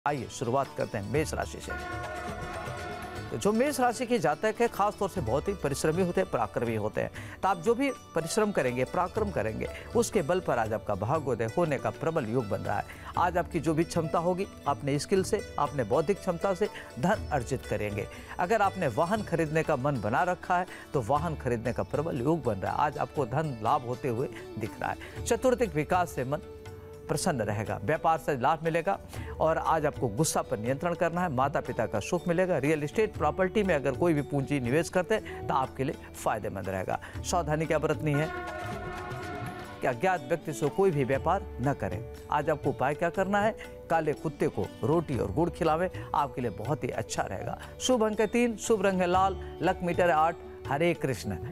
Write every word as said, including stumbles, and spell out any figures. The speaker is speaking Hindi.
आइए शुरुआत करते हैं मेष राशि से। तो जो मेष राशि के जातक है खास तौर से बहुत ही परिश्रमी होते हैं, पराक्रमी होते हैं। तो आप जो भी परिश्रम करेंगे, पराक्रम करेंगे, उसके बल पर आज आपका भाग्योदय होने का प्रबल योग बन रहा है। आज आपकी जो भी क्षमता होगी, अपने स्किल से, अपने बौद्धिक क्षमता से धन अर्जित करेंगे। अगर आपने वाहन खरीदने का मन बना रखा है तो वाहन खरीदने का प्रबल योग बन रहा है। आज आपको धन लाभ होते हुए दिख रहा है। चतुर्थिक विकास से मन प्रसन्न रहेगा, व्यापार से लाभ मिलेगा और आज आपको गुस्सा पर नियंत्रण करना है। माता पिता का सुख मिलेगा। रियल एस्टेट प्रॉपर्टी में अगर कोई भी पूंजी निवेश करते हैं तो आपके लिए फायदेमंद रहेगा। सावधानी क्या बरतनी है कि अज्ञात व्यक्ति से कोई भी व्यापार न करें। आज आपको उपाय क्या करना है, काले कुत्ते को रोटी और गुड़ खिलावे, आपके लिए बहुत ही अच्छा रहेगा। शुभ अंक तीन, शुभ रंग है लाल, लक मीटर आठ। हरे कृष्ण।